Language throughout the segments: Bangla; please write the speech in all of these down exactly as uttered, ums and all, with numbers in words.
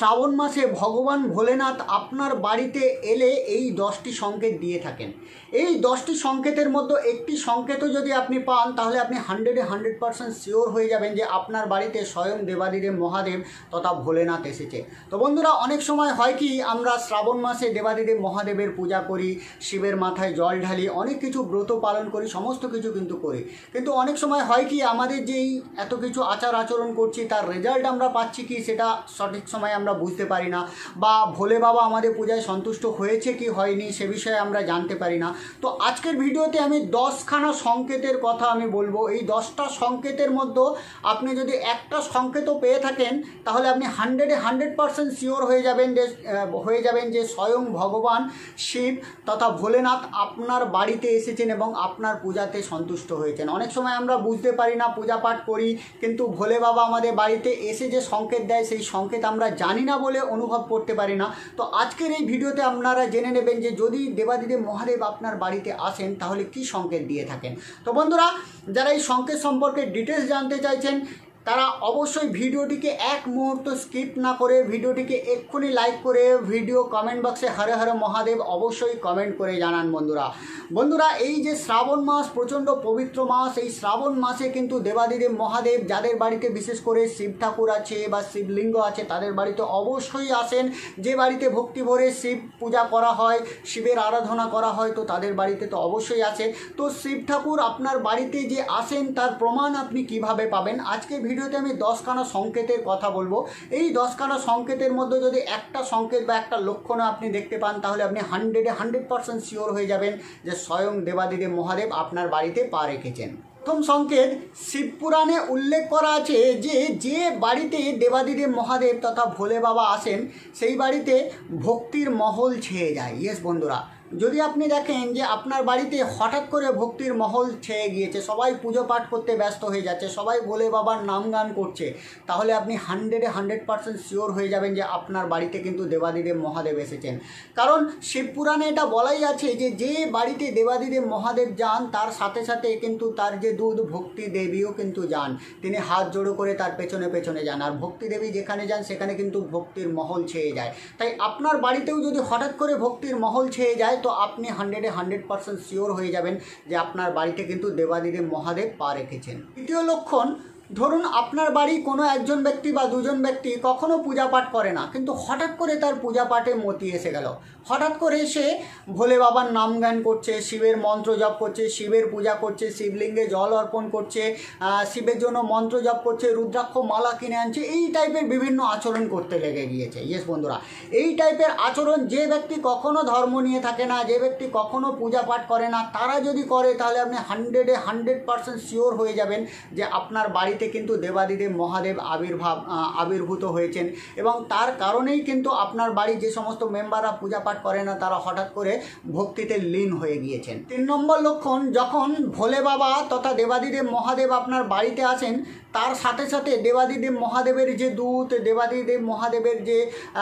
শ্রাবণ মাসে ভগবান ভোলেনাথ আপনার বাড়িতে এলে এই দশটি সংকেত দিয়ে থাকেন। এই দশটি সংকেতের মধ্যে একটি সংকেতও যদি আপনি পান তাহলে আপনি হান্ড্রেডে হান্ড্রেড পারসেন্ট শিওর হয়ে যাবেন যে আপনার বাড়িতে স্বয়ং দেবাদিদেব মহাদেব তথা ভোলেনাথ এসেছে। তো বন্ধুরা, অনেক সময় হয় কি আমরা শ্রাবণ মাসে দেবাদিদেব মহাদেবের পূজা করি, শিবের মাথায় জল ঢালি, অনেক কিছু ব্রত পালন করি, সমস্ত কিছু কিন্তু করি, কিন্তু অনেক সময় হয় কি আমাদের যেই এত কিছু আচার আচরণ করছি তার রেজাল্ট আমরা পাচ্ছি কি সেটা সঠিক সময় আমরা বুঝতে পারি না, বা ভোলে বাবা আমাদের পূজায় সন্তুষ্ট হয়েছে কি হয়নি সে বিষয়ে আমরা জানতে পারি না। তো আজকের ভিডিওতে আমি দশখানা সংকেতের কথা আমি বলবো। এই দশটা সংকেতের মধ্যে আপনি যদি একটা সংকেতও পেয়ে থাকেন তাহলে আপনি হান্ড্রেডে হান্ড্রেড পারসেন্ট শিওর হয়ে যাবেন যে হয়ে যাবেন যে স্বয়ং ভগবান শিব তথা ভোলেনাথ আপনার বাড়িতে এসেছেন এবং আপনার পূজাতে সন্তুষ্ট হয়েছেন। অনেক সময় আমরা বুঝতে পারি না, পূজা পাঠ করি, কিন্তু ভোলে বাবা আমাদের বাড়িতে এসে যে সংকেত দেয় সেই সংকেত আমরা জানি না বলে অনুভব করতে পারি না। তো আজকের এই ভিডিওতে আপনারা জেনে নেবেন যে যদি দেবাদিদেব মহাদেব আপনার বাড়িতে আসেন তাহলে কি সংকেত দিয়ে থাকেন। তো বন্ধুরা, যারা এই সংকেত সম্পর্কে ডিটেলস জানতে চাইছেন তারা অবশ্যই ভিডিওটিকে এক মুহূর্ত স্কিপ না করে ভিডিওটিকে এক্ষুনি লাইক করে ভিডিও কমেন্ট বক্সে হরে হরে মহাদেব অবশ্যই কমেন্ট করে জানান। বন্ধুরা বন্ধুরা এই যে শ্রাবণ মাস প্রচণ্ড পবিত্র মাস, এই শ্রাবণ মাসে কিন্তু দেবাদিদেব মহাদেব যাদের বাড়িতে বিশেষ করে শিব ঠাকুর আছে বা শিবলিঙ্গ আছে তাদের বাড়িতে অবশ্যই আসেন। যে বাড়িতে ভক্তি ভরে শিব পূজা করা হয়, শিবের আরাধনা করা হয়, তো তাদের বাড়িতে তো অবশ্যই আসে। তো শিব ঠাকুর আপনার বাড়িতে যে আসেন তার প্রমাণ আপনি কিভাবে পাবেন, আজকে ভিডিওতে আমি দশখানা সংকেতের কথা বলবো। এই দশখানা সংকেতের মধ্যে যদি একটা সংকেত বা একটা লক্ষণ আপনি দেখতে পান তাহলে আপনি হান্ড্রেডে হান্ড্রেড পারসেন্ট শিওর হয়ে যাবেন যে স্বয়ং দেবাদিদেব মহাদেব আপনার বাড়িতে পা রেখেছেন। প্রথম সংকেত, শিবপুরাণে উল্লেখ করা আছে যে যে বাড়িতে দেবাদিদেব মহাদেব তথা ভোলে বাবা আসেন সেই বাড়িতে ভক্তির মহল ছেয়ে যায়। ইয়েস বন্ধুরা, যদি আপনি দেখেন যে আপনার বাড়িতে হঠাৎ করে ভক্তির মহল ছেয়ে গিয়েছে, সবাই পুজো পাঠ করতে ব্যস্ত হয়ে যাচ্ছে, সবাই ভোলে বাবার নাম গান করছে, তাহলে আপনি হান্ড্রেডে হান্ড্রেড পারসেন্ট শিওর হয়ে যাবেন যে আপনার বাড়িতে কিন্তু দেবাদিদেব মহাদেব এসেছেন। কারণ শিবপুরাণে এটা বলাই আছে যে যে বাড়িতে দেবাদিদেব মহাদেব যান তার সাথে সাথে কিন্তু তার যে দুধ ভক্তি দেবীও কিন্তু যান, তিনি হাত জোড়ো করে তার পেছনে পেছনে যান, আর ভক্তি দেবী যেখানে যান সেখানে কিন্তু ভক্তির মহল ছেয়ে যায়। তাই আপনার বাড়িতেও যদি হঠাৎ করে ভক্তির মহল ছেয়ে যায় তো আপনি হান্ড্রেডে হান্ড্রেড পারসেন্ট শিওর হয়ে যাবেন যে আপনার বাড়িতে কিন্তু দেবাদিদেব মহাদেব পা রেখেছেন। দ্বিতীয় লক্ষণ, ধরুন আপনার বাড়ি কোনো একজন ব্যক্তি বা দুজন ব্যক্তি কখনো পূজা পাঠ করে না, কিন্তু হঠাৎ করে তার পূজা পাঠে মতি এসে গেল, হঠাৎ করে সে ভোলে বাবার নাম গান করছে, শিবের মন্ত্র জপ করছে, শিবের পূজা করছে, শিবলিঙ্গে জল অর্পণ করছে, শিবের জন্য মন্ত্র জপ করছে, রুদ্রাক্ষ মালা কিনে আনছে, এই টাইপের বিভিন্ন আচরণ করতে লেগে গিয়েছে। ইয়েস বন্ধুরা, এই টাইপের আচরণ যে ব্যক্তি কখনো ধর্ম নিয়ে থাকে না, যে ব্যক্তি কখনো পূজা পাঠ করে না, তারা যদি করে তাহলে আপনি হান্ড্রেডে হান্ড্রেড পারসেন্ট শিওর হয়ে যাবেন যে আপনার বাড়িতে কিন্তু দেবাদিদেব মহাদেব আবির্ভাব আবির্ভূত হয়েছেন, এবং তার কারণেই কিন্তু আপনার বাড়ির যে সমস্ত মেম্বাররা পূজা পাঠ করে না তারা হঠাৎ করে ভক্তিতে লীন হয়ে গিয়েছেন। তিন নম্বর লক্ষণ, যখন ভোলে বাবা তথা দেবাদিদেব মহাদেব আপনার বাড়িতে আসেন তার সাথে সাথে দেবাদিদেব মহাদেবের যে দূত, দেবাদিদেব মহাদেবের যে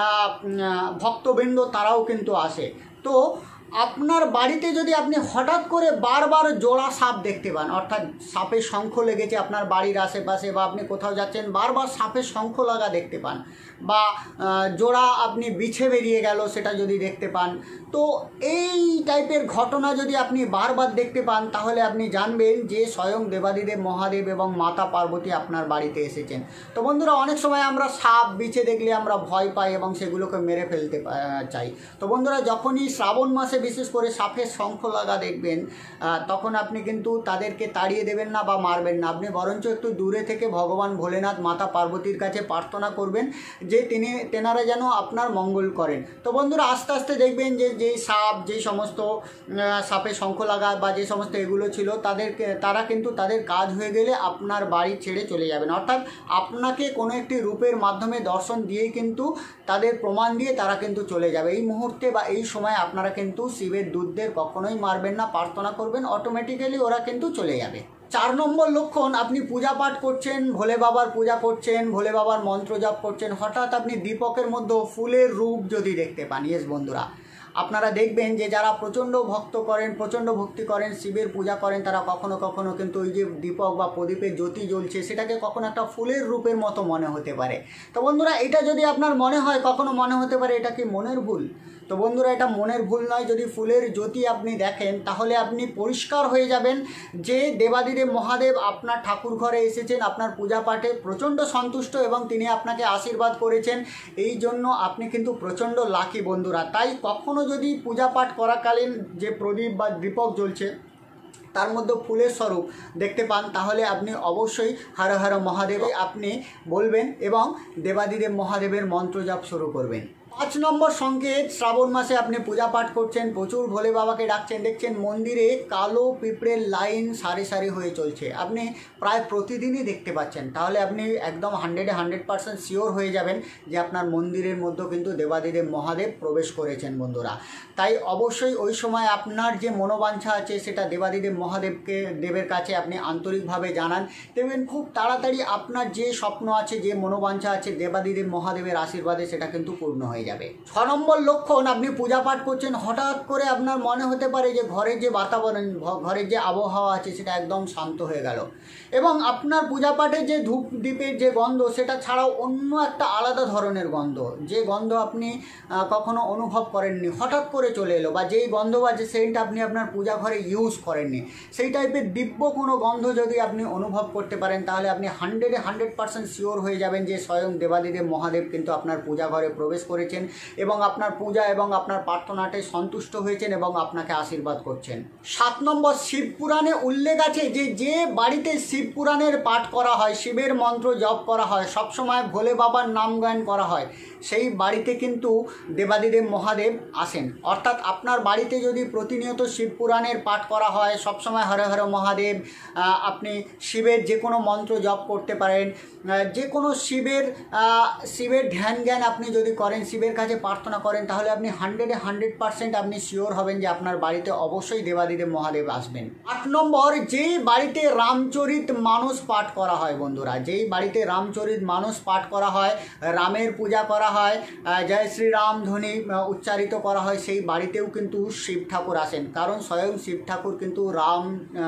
ভক্তবৃন্দ তারাও কিন্তু আসে। তো আপনার বাড়িতে যদি আপনি হঠাৎ করে বারবার জোড়া সাপ দেখতে পান, অর্থাৎ সাপের শঙ্খ লেগেছে আপনার বাড়ির আশেপাশে, বা আপনি কোথাও যাচ্ছেন বারবার সাপের শঙ্খ লাগা দেখতে পান, বা জোড়া আপনি বিছে বেরিয়ে গেল সেটা যদি দেখতে পান, তো এই টাইপের ঘটনা যদি আপনি বারবার দেখতে পান তাহলে আপনি জানবেন যে স্বয়ং দেবাদিদেব মহাদেব এবং মাতা পার্বতী আপনার বাড়িতে এসেছেন। তো বন্ধুরা, অনেক সময় আমরা সাপ বিছে দেখলে আমরা ভয় পাই এবং সেগুলোকে মেরে ফেলতে চাই। তো বন্ধুরা, যখনই শ্রাবণ মাসে বিশেষ করে সাপের শঙ্খ লাগা দেখবেন তখন আপনি কিন্তু তাদেরকে তাড়িয়ে দেবেন না বা মারবেন না, আপনি বরঞ্চ একটু দূরে থেকে ভগবান ভোলেনাথ মাতা পার্বতীর কাছে প্রার্থনা করবেন যে তিনি তেনারা যেন আপনার মঙ্গল করেন। তো বন্ধুরা, আস্তে আস্তে দেখবেন যে যেই সাপ, যেই সমস্ত সাপের শঙ্খ লাগা বা যে সমস্ত এগুলো ছিল তাদেরকে তারা কিন্তু তাদের কাজ হয়ে গেলে আপনার বাড়ি ছেড়ে চলে যাবেন, অর্থাৎ আপনাকে কোনো একটি রূপের মাধ্যমে দর্শন দিয়েই কিন্তু তাদের প্রমাণ দিয়ে তারা কিন্তু চলে যাবে। এই মুহূর্তে বা এই সময় আপনারা কিন্তু শিবের দূতদের কখনোই মারবেন না, প্রার্থনা করবেন, অটোমেটিক্যালি ওরা কিন্তু চলে যাবে। চার নম্বর লক্ষণ, আপনি পূজা পাঠ করছেন, ভোলে বাবার পূজা করছেন, ভোলে বাবার মন্ত্র জপ করছেন, হঠাৎ আপনি দীপকের মধ্যে ফুলের রূপ যদি দেখতে পান। ইয়েস বন্ধুরা, আপনারা দেখবেন যে যারা প্রচণ্ড ভক্ত করেন, প্রচণ্ড ভক্তি করেন, শিবের পূজা করেন, তারা কখনো কখনো কিন্তু ওই যে দীপক বা প্রদীপের জ্যোতি জ্বলছে সেটাকে কখনো একটা ফুলের রূপের মতো মনে হতে পারে। তো বন্ধুরা, এটা যদি আপনার মনে হয়, কখনো মনে হতে পারে এটা কি মনের ভুল? তো বন্ধুরা, এটা মনের ভুল নয়। যদি ফুলের জ্যোতি আপনি দেখেন তাহলে আপনি পরিষ্কার হয়ে যাবেন যে দেবাদিদেব মহাদেব আপনার ঠাকুর ঘরে এসেছেন, আপনার পূজা পাঠে প্রচণ্ড সন্তুষ্ট এবং তিনি আপনাকে আশীর্বাদ করেছেন। এই জন্য আপনি কিন্তু প্রচণ্ড লাকি বন্ধুরা। তাই কখনো যদি পূজা পাঠ করাকালীন যে প্রদীপ বা দীপক জ্বলছে তার মধ্যে ফুলের স্বরূপ দেখতে পান, তাহলে আপনি অবশ্যই হর হর মহাদেব আপনি বলবেন এবং দেবাদিদেব মহাদেবের মন্ত্র জপ শুরু করবেন। পাঁচ নম্বর সংকেত, শ্রাবণ মাসে আপনি পূজা পাঠ করছেন, প্রচুর ভোলে বাবাকে ডাকছেন, দেখছেন মন্দিরে কালো পিঁপড়ের লাইন সারি সারি হয়ে চলছে, আপনি প্রায় প্রতিদিনই দেখতে পাচ্ছেন, তাহলে আপনি একদম হান্ড্রেডে হান্ড্রেড পার্সেন্ট শিওর হয়ে যাবেন যে আপনার মন্দিরের মধ্যে কিন্তু দেবাদিদেব মহাদেব প্রবেশ করেছেন বন্ধুরা। তাই অবশ্যই ওই সময় আপনার যে মনোবাঞ্ছা আছে সেটা দেবাদিদেব মহাদেবকে দেবের কাছে আপনি আন্তরিকভাবে জানান, দেখবেন খুব তাড়াতাড়ি আপনার যে স্বপ্ন আছে, যে মনোবাঞ্ছা আছে, দেবাদিদেব মহাদেবের আশীর্বাদে সেটা কিন্তু পূর্ণ হয়ে যাবে। ছ নম্বর লক্ষণ, আপনি পূজা পাঠ করছেন, হঠাৎ করে আপনার মনে হতে পারে যে ঘরের যে বাতাবরণ, ঘরের যে আবহাওয়া আছে সেটা একদম শান্ত হয়ে গেল এবং আপনার পূজা পাঠের যে ধূপ দ্বীপের যে গন্ধ সেটা ছাড়াও অন্য একটা আলাদা ধরনের গন্ধ, যে গন্ধ আপনি কখনো অনুভব করেননি, হঠাৎ করে চলে এলো, বা যেই গন্ধ বা যে সেন্ট আপনি আপনার পূজা ঘরে ইউজ করেননি, সেই টাইপের দিব্য কোনো গন্ধ যদি আপনি অনুভব করতে পারেন তাহলে আপনি হান্ড্রেডে হান্ড্রেড পার্সেন্ট শিওর হয়ে যাবেন যে স্বয়ং দেবাদিদেব মহাদেব কিন্তু আপনার পূজা ঘরে প্রবেশ করেছেন এবং আপনার পূজা এবং আপনার প্রার্থনাতে সন্তুষ্ট হয়েছেন এবং আপনাকে আশীর্বাদ করছেন। সাত নম্বর, শিব পুরাণে উল্লেখ আছে যে যে বাড়িতে শিব পুরাণের পাঠ করা হয়, শিবের মন্ত্র জপ করা হয়, সবসময় ভোলে বাবার নাম গান করা হয়, সেই বাড়িতে কিন্তু দেবাদিদেব মহাদেব আসেন। অর্থাৎ আপনার বাড়িতে যদি প্রতিনিয়ত শিব পুরাণের পাঠ করা হয়, সবসময় হর হর মহাদেব, আপনি শিবের যে কোনো মন্ত্র জপ করতে পারেন, যে কোনো শিবের শিবের ধ্যান জ্ঞান আপনি যদি করেন, শিবের কাছে প্রার্থনা করেন, তাহলে আপনি হান্ড্রেডে হান্ড্রেড পার্সেন্ট আপনি শিওর হবেন যে আপনার বাড়িতে অবশ্যই দেবাদিদেব মহাদেব আসবেন। আট নম্বর, যেই বাড়িতে রামচরিত মানস পাঠ করা হয় বন্ধুরা, যেই বাড়িতে রামচরিত মানস পাঠ করা হয়, রামের পূজা করা হয়, জয় শ্রীরাম ধ্বনি উচ্চারিত করা হয়, সেই বাড়িতেও কিন্তু শিব ঠাকুর আসেন, কারণ স্বয়ং শিব ঠাকুর কিন্তু রাম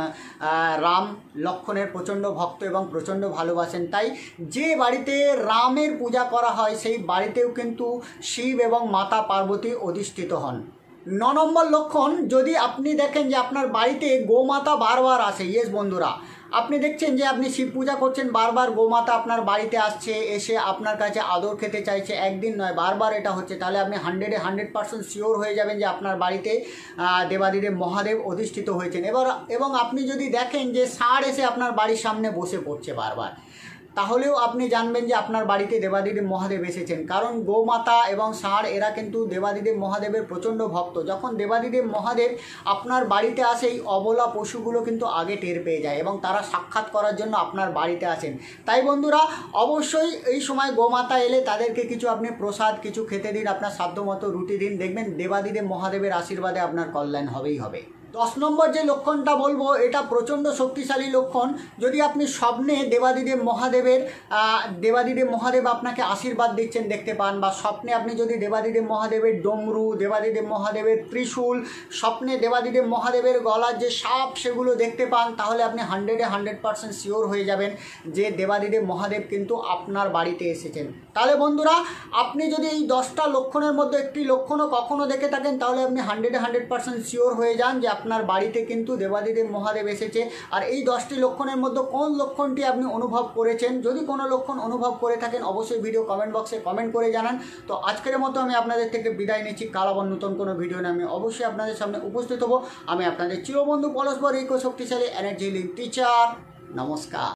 রাম লক্ষ্মণের প্রচণ্ড ভক্ত এবং প্রচণ্ড ভালোবাসেন। তাই যে বাড়িতে রামের পূজা করা হয় সেই বাড়িতেও কিন্তু শিব এবং মাতা পার্বতী অধিষ্ঠিত হন। ন নম্বর লক্ষণ, যদি আপনি দেখেন যে আপনার বাড়িতে গোমাতা বারবার আসে, ইয়েস বন্ধুরা, আপনি দেখছেন যে আপনি শিব পূজা করছেন, বারবার গোমাতা আপনার বাড়িতে আসছে, এসে আপনার কাছে আদর খেতে চাইছে, একদিন নয় বারবার এটা হচ্ছে, তাহলে আপনি হান্ড্রেডে হান্ড্রেড পার্সেন্ট শিওর হয়ে যাবেন যে আপনার বাড়িতে দেবাদিদেব মহাদেব অধিষ্ঠিত হয়েছেন। এবার এবং আপনি যদি দেখেন যে ষাঁড় এসে আপনার বাড়ির সামনে বসে পড়ছে বারবার, তাহলেও আপনি জানবেন যে আপনার বাড়িতে দেবাদিদেব মহাদেব এসেছেন, কারণ গোমাতা এবং ষাঁড় এরা কিন্তু দেবাদিদেব মহাদেবের প্রচণ্ড ভক্ত। যখন দেবাদিদেব মহাদেব আপনার বাড়িতে আসে, এই অবলা পশুগুলো কিন্তু আগে টের পেয়ে যায় এবং তারা সাক্ষাৎ করার জন্য আপনার বাড়িতে আসেন। তাই বন্ধুরা, অবশ্যই এই সময় গোমাতা এলে তাদেরকে কিছু আপনি প্রসাদ কিছু খেতে দিন, আপনার সাধ্যমতো রুটি দিন, দেখবেন দেবাদিদেব মহাদেবের আশীর্বাদে আপনার কল্যাণ হবেই হবে। দশ নম্বর যে লক্ষণটা বলবো, এটা প্রচণ্ড শক্তিশালী লক্ষণ, যদি আপনি স্বপ্নে দেবাদিদেব মহাদেবের দেবাদিদেব মহাদেব আপনাকে আশীর্বাদ দিচ্ছেন দেখতে পান, বা স্বপ্নে আপনি যদি দেবাদিদেব মহাদেবের ডমরু, দেবাদিদেব মহাদেবের ত্রিশূল, স্বপ্নে দেবাদিদেব মহাদেবের গলার যে সাপ সেগুলো দেখতে পান, তাহলে আপনি হান্ড্রেডে হান্ড্রেড পার্সেন্ট শিওর হয়ে যাবেন যে দেবাদিদেব মহাদেব কিন্তু আপনার বাড়িতে এসেছেন। তাহলে বন্ধুরা, আপনি যদি এই দশটা লক্ষণের মধ্যে একটি লক্ষণও কখনও দেখে থাকেন তাহলে আপনি হান্ড্রেডে হান্ড্রেড পার্সেন্ট শিওর হয়ে যান যে আপনার বাড়িতে কিন্তু দেবাদিদেব মহাদেব এসেছে। আর এই দশটি লক্ষণের মধ্যে কোন লক্ষণটি আপনি অনুভব করেছেন, যদি কোনো লক্ষণ অনুভব করে থাকেন অবশ্যই ভিডিও কমেন্ট বক্সে কমেন্ট করে জানান। তো আজকের মতো আমি আপনাদের থেকে বিদায় নিচ্ছি, কাল আবার নতুন কোনো ভিডিও নিয়ে আমি অবশ্যই আপনাদের সামনে উপস্থিত হব। আমি আপনাদের চিরবন্ধু পরস্পর এই শক্তিশালী এনার্জি লিঙ্ক টিচার। নমস্কার।